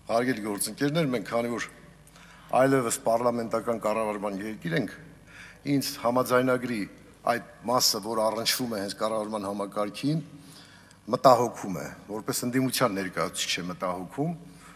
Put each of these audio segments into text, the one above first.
Հարգելի գործընկերներ, մենք քանի որ այլևս պարլամենտական կառավարման երկիր ենք, ինձ համաձայնագրի այդ մասը, որ առնչվում է հենց կառավարման համակարգին, մտահոգում է, որպես ընդդիմության ներկայացուցիչ է մտահոգում։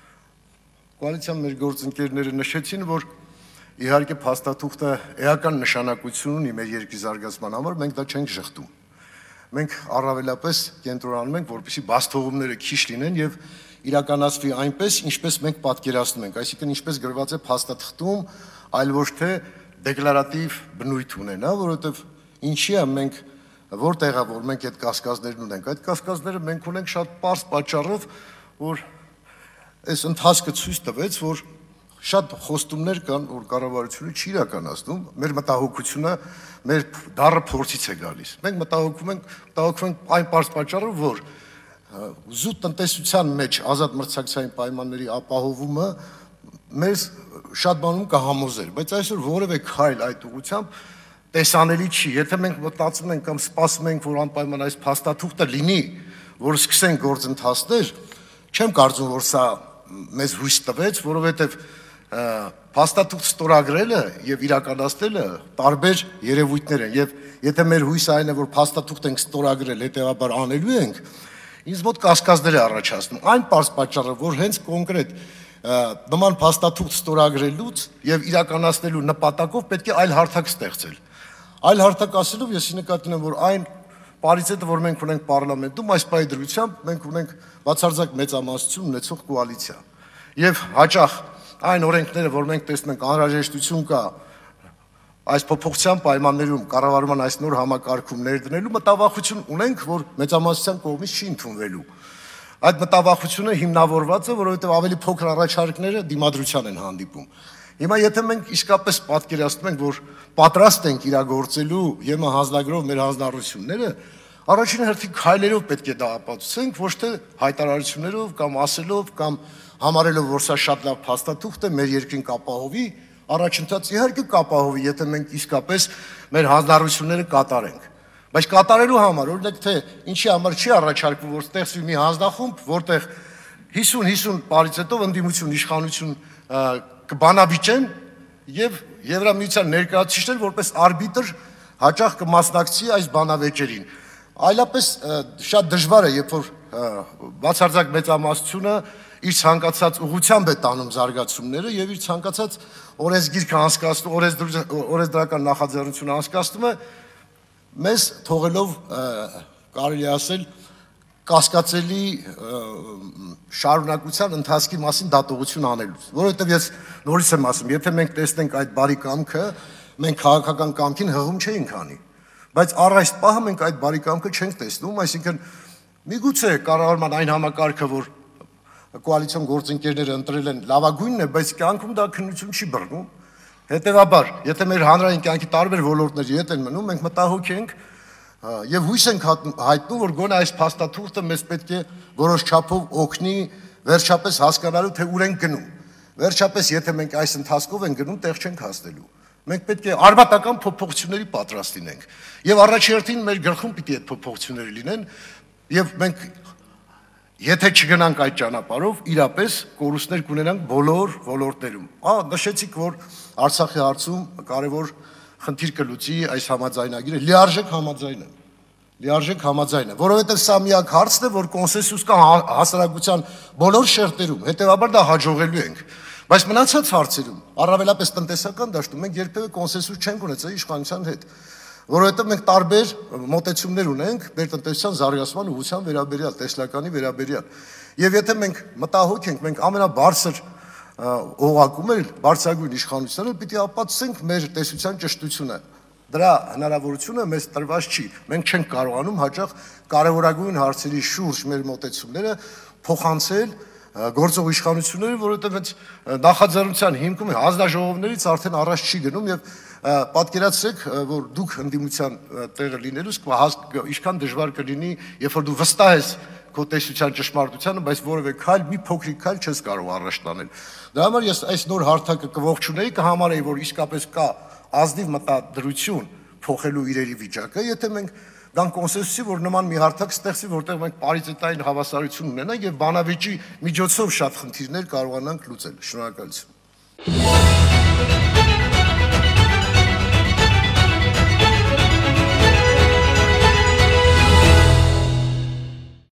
Կոալիցիան մեր գործընկերները նշեցին, որ իհարկե փաստաթուղթը էական նշանակություն ունի մեր երկրի զարգացման համար, մենք դա չենք շղթում։ Մենք առավելապես կենտրոնանում ենք, որպեսզի բացթողումները քիչ լինեն եւ իրականացվի այնպես, ինչպես մենք պատկերացնում ենք, այսինքն ինչպես գրված է փաստաթղթում, այլ ոչ թե դեկլարատիվ բնույթ ունենա, որովհետեւ ինչի է մենք որտեղ է որ մենք այդ կասկածներն ունենք, այդ կասկածները մենք ունենք շատ պարզ պատճառով, որ այս ընթացքը ցույց տվեց, որ շատ խոստումներ կան, որ կառավարությունը չի իրականացնում, մեր մտահոգությունը մեր դառը փորձից է գալիս։ Մենք մտահոգում ենք այն պարզ պատճառով, որ զուտ տնտեսության մեջ ազատ մրցակցային պայմանների ապահովումը մեզ շատ բանում կհամոզեր, բայց այսօր որևէ քայլ այդ ուղղությամբ տեսանելի չի։ Եթե մենք մտածում ենք կամ սպասում ենք, որ անպայման այս փաստաթուղթը լինի, որ սկսենք գործընթացներ, չեմ կարծում, որ սա մեզ հույս տվեց, որովհետև փաստաթուղթ ստորագրելը եւ իրականացնելը տարբեր երևույթներ են, եւ եթե մեր հույսը այն է, որ փաստաթուղթ ենք ստորագրել, հետեւաբար անելու ենք, ինձ մոտ կասկածներ է առաջացնում։ Այն պարզ պատճառով, որ հենց կոնկրետ նման փաստաթուղթ ստորագրելուց եւ իրականացնելու նպատակով պետք է այլ հարթակ ստեղծել։ Այլ հարթակ ասելով ես նկատի ունեմ, որ այն պարիտետը, որ մենք ունենք պարլամենտում, այս պահի դրությամբ մենք ունենք բացարձակ մեծամասնություն ունեցող կոալիցիա։ Եվ հաճախ այն օրենքները, որ մենք տեսնենք անհրաժեշտություն կա այս փոփոխության պայմաններում կառավարման այս նոր համակարգում ներդնելու մտավախություն ունենք, որ մեծամասնության կողմից չի ընդունվելու։ Այդ մտավախությունը հիմնավորված է, որովհետև ավելի փոքր առաջարկները դիմադրության են հանդիպում։ Հիմա եթե մենք իսկապես պատկերացնում ենք, որ պատրաստ ենք իրագործելու ԵՄ հանձնագրով մեր հանձնառությունները, առաջին հերթին քայլերով պետք է դա ապացուցենք, ոչ թե հայտարարություններով կամ ասելով կամ համարելով, որ սա շատ լավ փաստաթուղթ է, մեր երկրին կապահովի, առաջընթաց իհարկե կապահովի, եթե մենք իսկապես մեր հանձնառությունները կատարենք։ Բայց կատարելու համար, օրինակ թե ինչի համար չի առաջարկվում, որ ստեղծվի մի հանձնախումբ, որտեղ 50-50 պարիտետով ընդդիմություն, իշխանություն կբանավիճեն եւ Եվրամիության ներկայացուցիչներ որպես արբիտր հաճախ կմասնակցի այս բանավեճերին։ Այլապես շատ դժվար է, երբ որ բացարձակ մեծամասնությունը իր ցանկացած ուղղությամբ է տանում զարգացումները եւ իր ցանկացած օրենսգիրքը անցկացնում, օրենսդրական նախաձեռնությունը անցկացնում է, մեզ թողելով կարելի ասել կասկածելի շարունակության ընթացքի մասին դատողություն անելուց, որովհետև ես նորից եմ ասում, եթե մենք տեսնենք այդ բարի կամքը, մենք քաղաքական կամքին հղում չէինք անի, բայց առ այս պահը մենք այդ բարի կամքը չենք տեսնում, այսինքն միգուցե կառավարման այն համակարգը, որ կոալիցիոն գործընկերները ընտրել են լավագույնն է, բայց կյանքում դա քննություն չի բռնում, հետևաբար, եթե մեր հանրային կյանքի տարբեր ոլորտների հետ են մնում, մենք մտահոգ ենք եւ հույս ենք հայտնում, որ գոնե այս փաստաթուղթը մեզ պետք է որոշ չափով օգնի վերջապես հասկանալու, թե ուր ենք գնում։ Վերջապես, եթե մենք այս ընթացքով ենք գնում, տեղ չենք հասնելու։ Մենք պետք է արմատական փոփոխությունների պատրաստ լինենք։ Եվ առաջերտին մեր գլխում պիտի այդ փոփոխությունները լինեն, եւ մենք եթե չգնանք այդ ճանապարհով, իրապես կորուստներ կունենանք բոլոր ոլորտներում։ Նշեցիք, որ Արցախի հարցում կարևոր խնդիր կլուծի այս համաձայնագիրը, լիարժեք համաձայն է, որովհետև սա միակ հարցն է, որ կոնսենսուս կա հասարակության բոլոր շերտերում, հետևաբար դա հաջողելու ենք։ Բայց մնացած հարցերում, առավելապես տնտեսական դաշտում, մենք երբևէ կոնսենսուս չենք ունեցել իշխանության հետ, որովհետև մենք տարբեր մոտեցումներ ունենք մեր տնտեսության զարգացման ուղղության վերաբերյալ, տեսլականի վերաբերյալ։ Եվ եթե մենք մտահոգ ենք, մենք ամենաբարձր օղակում էլ բարձրագույն իշխանությանը պիտի ապացուցենք մեր տեսության ճշտությունը։ Դրա հնարավորությունը մեզ տրված չի։ Մենք չենք կարողանում հաճախ կարևորագույն հարցերի շուրջ մեր մոտեցումները փոխանցել գործող իշխանությունները, որովհետև հենց նախաձեռնության հիմքում հանձնաժողովներից արդեն առաջ չի գնում եւ պատկերացրեք, որ դուք ընդդիմության տեղը լինելուց ինչքան դժվար կլինի, երբ որ դու վստահ ես քո տեսության ճշմարտությանը, բայց որևէ քայլ, մի փոքրիկ քայլ չես կարող առաջ տանել։ Դրա համար ես այս նոր հարթակը կողջունեի, կհամարեի, որ իսկապես կա ազնիվ մտադրություն փոխելու իրերի վիճակը, եթե մենք գան կոնսենսուսի, որ նման մի հարթակ ստեղծվի, որտեղ մենք պարիտետային հավասարություն ունենանք եւ բանավեճի միջոցով շատ խնդիրներ կարողանանք լուծել։ Շնորհակալություն։